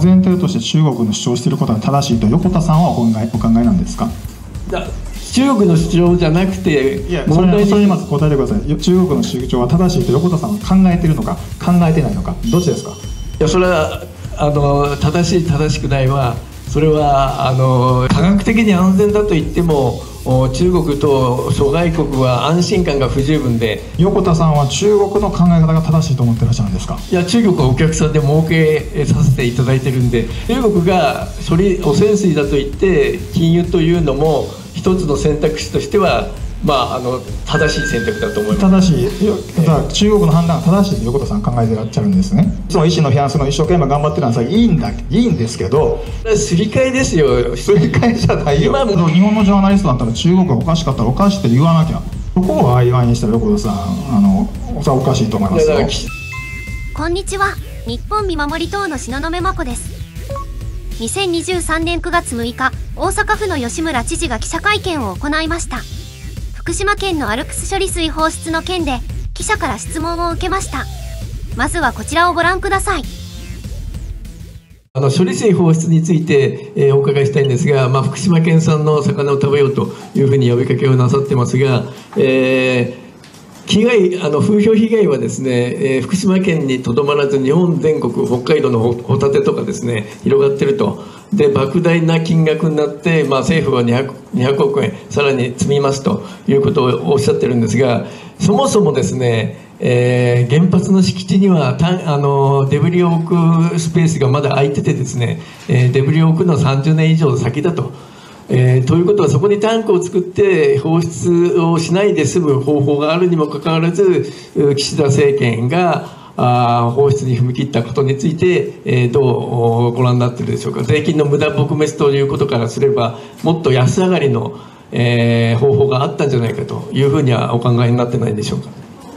前提として中国の主張していることが正しいと横田さんはお考えなんですか？ 中国の主張じゃなくて、 それにまず答えてください。中国の主張は正しいと横田さんは考えているのか考えてないのか、どっちですか？ いや、それは正しい正しくないは、それは科学的に安全だと言っても、中国と諸外国は安心感が不十分で。 横田さんは中国の考え方が正しいと思ってらっしゃるんですか？ いや、中国はお客さんで儲けさせていただいてるんで、中国が汚染水だと言って禁輸というのも一つの選択肢としては、正しい選択だと思います。 正しい、だから中国の判断が正しいと横田さん考えてらっしゃるんですね。その医師の批判するの一生懸命頑張ってるのはいいんですけど、 すり替えですよ。 すり替えじゃないよ。日本のジャーナリストだったら中国がおかしかったらおかしいって言わなきゃ、そこを曖昧にしたら横田さんそれはおかしいと思いますよ。 こんにちは、日本見守り党の東雲真子です。2023年9月6日、大阪府の吉村知事が記者会見を行いました。福島県のアルプス処理水放出の件で記者から質問を受けました。まずはこちらをご覧ください。 処理水放出について、お伺いしたいんですが、福島県産の魚を食べようというふうに呼びかけをなさってますが、風評被害はですね、福島県にとどまらず日本全国、北海道のホタテとかですね、広がってると。で、莫大な金額になって、政府は200億円さらに積みますということをおっしゃってるんですが、そもそもですね、原発の敷地にはデブリを置くスペースがまだ空いててですね、デブリを置くのは30年以上先だと。ということは、そこにタンクを作って放出をしないで済む方法があるにもかかわらず、岸田政権が放出に踏み切ったことについて、どうご覧になっているでしょうか。税金の無駄撲滅ということからすれば、もっと安上がりの、方法があったんじゃないかというふうにはお考えになってないでしょうか。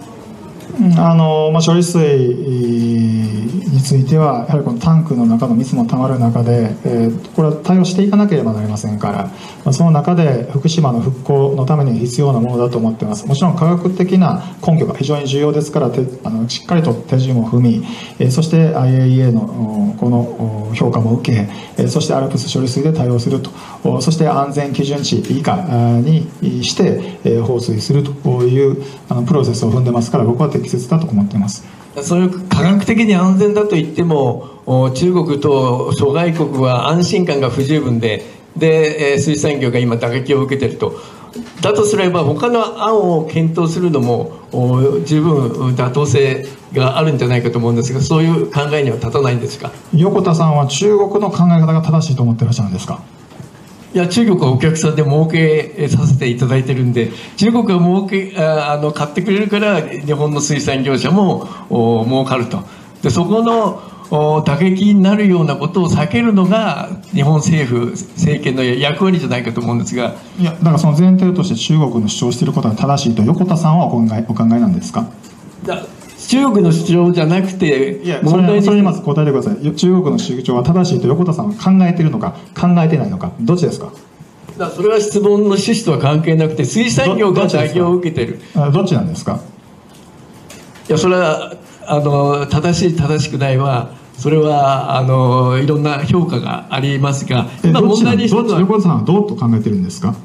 処理水についてはやはりこのタンクの中の水もたまる中で、これは対応していかなければなりませんから、その中で福島の復興のために必要なものだと思っています。もちろん科学的な根拠が非常に重要ですから、しっかりと手順を踏み、そして IAEA のこの評価も受け、そして ALPS 処理水で対応すると、そして安全基準値以下にして放水するというプロセスを踏んでますから、僕は適切だと思っています。 そういう科学的に安全だと言っても、中国と諸外国は安心感が不十分で、水産業が今打撃を受けていると。だとすれば他の案を検討するのも十分妥当性があるんじゃないかと思うんですが、そういう考えには立たないんですか。 横田さんは中国の考え方が正しいと思ってらっしゃるんですか。 いや、中国はお客さんで儲けさせていただいてるんで、中国が買ってくれるから日本の水産業者も儲かると。で、そこの打撃になるようなことを避けるのが日本政権の役割じゃないかと思うんですが。 いや、だからその前提として中国の主張していることが正しいと横田さんはお考えなんですか。 中国の主張じゃなくて、 それにまず答えてください。中国の主張は正しいと横田さんは考えているのか考えてないのか、どっちですか。 それは質問の趣旨とは関係なくて、水産業が打撃を受けている。 どっちなんですか。 いや、それは正しい正しくないは、それはいろんな評価がありますが、 問題にしてるのは横田さんはどうと考えてるんですか。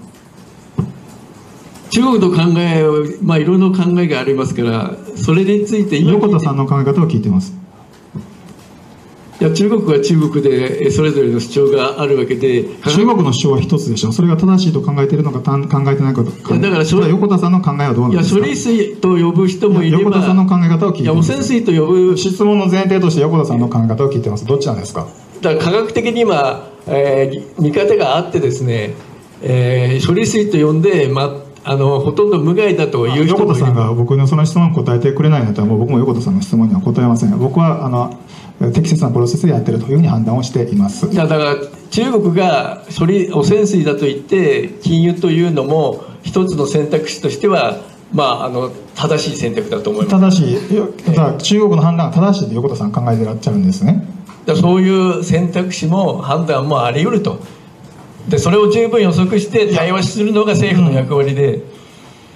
中国の考えは、いろいろな考えがありますから、それについて横田さんの考え方を聞いてます。 いや、中国は中国でそれぞれの主張があるわけで、 中国の主張は一つでしょ。それが正しいと考えているのか考えてないか。だからそれは横田さんの考えはどうなんですか。 いや、処理水と呼ぶ人もいれば、 横田さんの考え方を聞いてます。 汚染水と呼ぶ質問の前提として横田さんの考え方を聞いてます。どっちなんですか。 だから科学的に今、見方があってですね、処理水と呼んで、ほとんど無害だという人もいる。 横田さんが僕のその質問に答えてくれないんだったら、もう僕も横田さんの質問には答えません。僕は適切なプロセスでやっているというふうに判断をしています。 だから中国が汚染水だと言って禁輸というのも一つの選択肢としては、正しい選択だと思います。 正しい。だから中国の判断が正しいと横田さん考えてらっしゃるんですね。 だからそういう選択肢も判断もあり得ると。で、それを十分予測して対話するのが政府の役割で。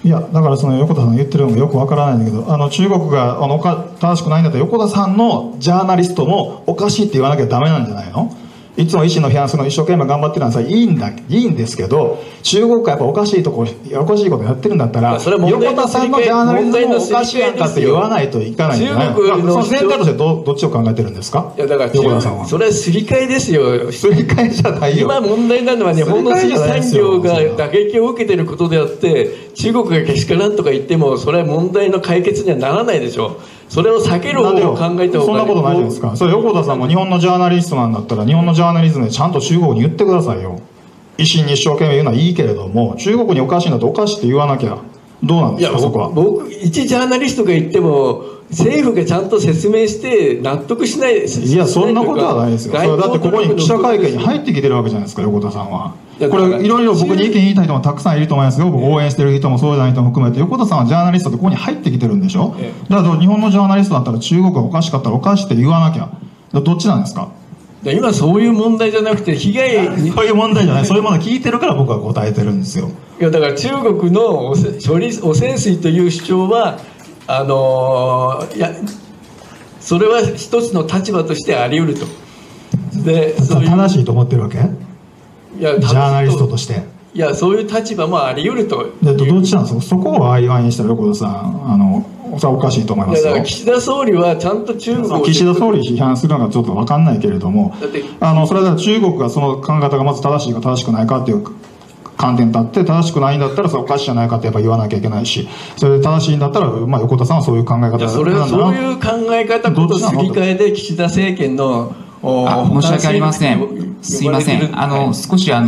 いやだからその横田さんが言ってるのがよくわからないんだけど、中国が正しくないんだったら横田さんのジャーナリストもおかしいって言わなきゃダメなんじゃないの？いつも維新の批判するの一生懸命頑張ってるのはさいいんですけど、中国がやっぱおかしいことやってるんだったら、横田さんのジャーナリズムもおかしいやんかって言わないといかないんじゃないの？その全体としてどっちを考えてるんですか？ いやだから横田さんはそれはすり替えですよ。 すり替えじゃないよ。 今問題なのは日本の水産業が打撃を受けていることであって、中国がけしからんとか言ってもそれは問題の解決にはならないでしょう。それを避ける方法を考えた方が。 そんなことないじゃないですか。それ横田さんも日本のジャーナリストなんだったら、日本のジャーナリズムでちゃんと中国に言ってくださいよ。維新に一生懸命言うのはいいけれども、中国におかしいんだとおかしいって言わなきゃどうなんですか？そこは僕一ジャーナリストが言っても政府がちゃんと説明して納得しないです。 いやそんなことはないですよ。それだってここに記者会見に入ってきてるわけじゃないですか、横田さんは。これいろいろ僕に意見言いたい人もたくさんいると思いますよ。僕応援してる人もそうじゃない人も含めて、横田さんはジャーナリストでここに入ってきてるんでしょ。だから日本のジャーナリストだったら中国がおかしかったらおかしいって言わなきゃ、どっちなんですか？ 今そういう問題じゃなくて被害にそういう問題じゃない、そういうものを聞いてるから僕は答えてるんですよ。 いやだから中国の汚染水という主張はいやそれは一つの立場としてあり得ると。で正しいと思ってるわけ？いやジャーナリストとして。 いやそういう立場もあり得ると。 でどっちなんですか？そこを曖昧にしたら横田さんそれはおかしいと思いますよ。 だから岸田総理はちゃんと中国を岸田総理批判するのがちょっと分かんないけれども、それは中国がその考え方がまず正しいか正しくないかっていう観点に立って、正しくないんだったらそれおかしいじゃないかってやっぱ言わなきゃいけないし、それで正しいんだったら、横田さんはそういう考え方だ。 そういう考え方こそすり替えで岸田政権の申し訳ありません。すいません。少し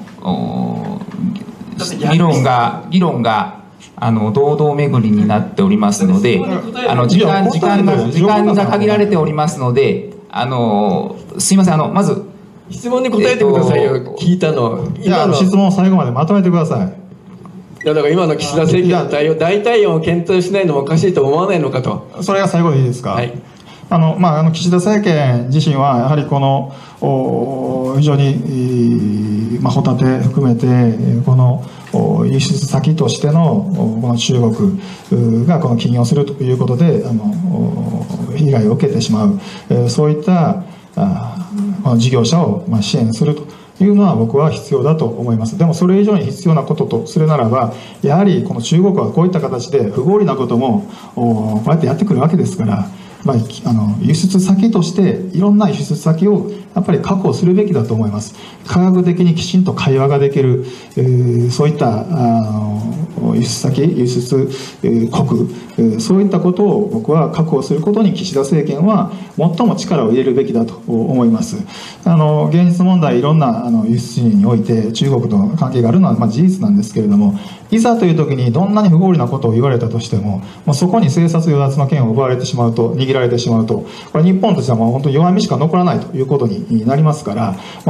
議論が堂々巡りになっておりますので、時間が限られておりますので、すいません。まず質問に答えてくださいよ。聞いたの。 質問を最後までまとめてください。 いやだから今の岸田政権の対応、代替案を検討しないのもおかしいと思わないのかと。 それが最後でいいですか？はい。岸田政権自身はやはりこの非常にホタテ含めてこの輸出先としてのこの中国がこの禁輸をするということで被害を受けてしまう、そういった事業者を支援するというのは僕は必要だと思います。でもそれ以上に必要なこととするならば、やはりこの中国はこういった形で不合理なこともこうやってやってくるわけですから、輸出先としていろんな輸出先をやっぱり確保するべきだと思います。科学的にきちんと会話ができる、そういった輸出先、輸出国、そういったことを僕は確保することに岸田政権は最も力を入れるべきだと思います。現実問題いろんな輸出入において中国との関係があるのは事実なんですけれども、いざという時にどんなに不合理なことを言われたとしても、そこに生殺与奪の権を奪われてしまうと、握られてしまうと、これ日本としてはもう本当に弱みしか残らないということになりますから、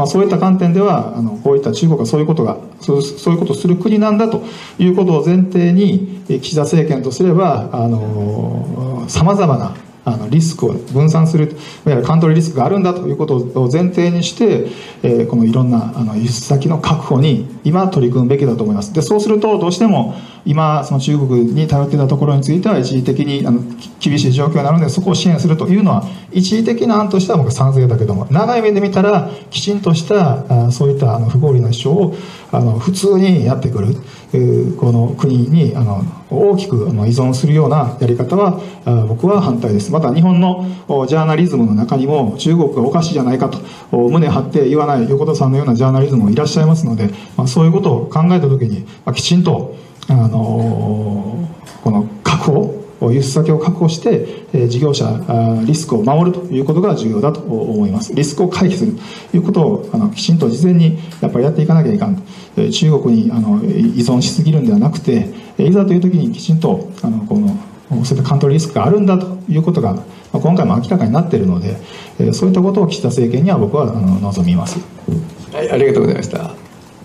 そういった観点ではこういった中国がそういうことをする国なんだということを前提に岸田政権とすればさまざまなリスクを分散する、いわゆるカントリーリスクがあるんだということを前提にして、このいろんな輸出先の確保に今取り組むべきだと思います。でそうするとどうしても今その中国に頼っていたところについては一時的に厳しい状況になるのでそこを支援するというのは一時的な案としては僕は賛成だけども、長い目で見たらきちんとしたそういった不合理な主張を普通にやってくるこの国に大きく依存するようなやり方は僕は反対です。また日本のジャーナリズムの中にも中国がおかしいじゃないかと胸張って言わない横田さんのようなジャーナリズムもいらっしゃいますので、そういうことを考えた時にきちんとこの確保、輸出先を確保して事業者リスクを守るということが重要だと思います。リスクを回避するということをきちんと事前にやっぱりやっていかなきゃいかんと。中国に依存しすぎるんではなくて、いざという時にきちんとそういったカントリーリスクがあるんだということが今回も明らかになっているので、そういったことを岸田政権には僕は望みます。 はい、ありがとうございました。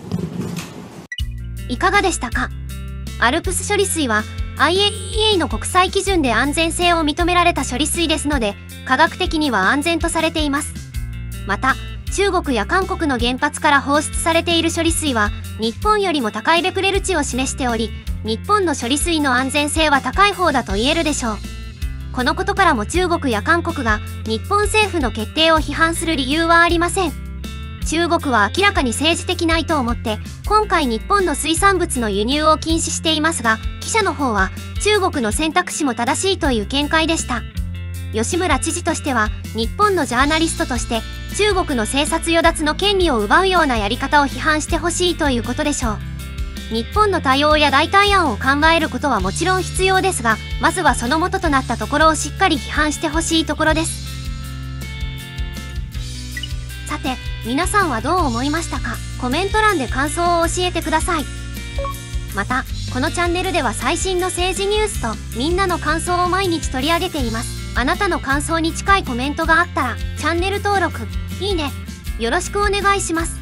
いかがでしたか？ALPS 処理水は IAEA の国際基準で安全性を認められた処理水ですので、科学的には安全とされています。また、中国や韓国の原発から放出されている処理水は、日本よりも高いベクレル値を示しており、 日本の処理水の安全性は高い方だと言えるでしょう。このことからも中国や韓国が日本政府の決定を批判する理由はありません。中国は明らかに政治的な意図を持って今回日本の水産物の輸入を禁止していますが、記者の方は中国の選択肢も正しいという見解でした。吉村知事としては日本のジャーナリストとして中国の政殺与奪の権利を奪うようなやり方を批判してほしいということでしょう。日本の対応や代替案を考えることはもちろん必要ですが、まずはその元となったところをしっかり批判してほしいところです。さて、皆さんはどう思いましたか？コメント欄で感想を教えてください。また、このチャンネルでは最新の政治ニュースとみんなの感想を毎日取り上げています。あなたの感想に近いコメントがあったらチャンネル登録、いいね、よろしくお願いします。